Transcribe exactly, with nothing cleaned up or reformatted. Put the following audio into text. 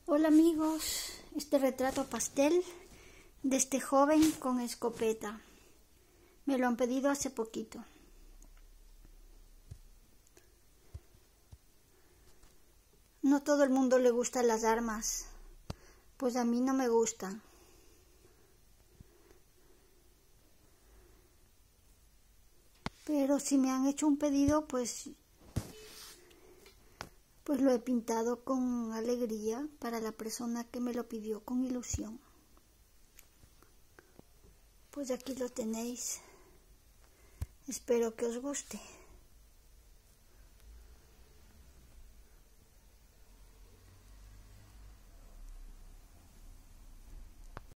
Hola amigos, este retrato pastel de este joven con escopeta. Me lo han pedido hace poquito. No todo el mundo le gustan las armas, pues a mí no me gustan. Pero si me han hecho un pedido, pues, pues lo he pintado con alegría para la persona que me lo pidió con ilusión. Pues aquí lo tenéis. Espero que os guste.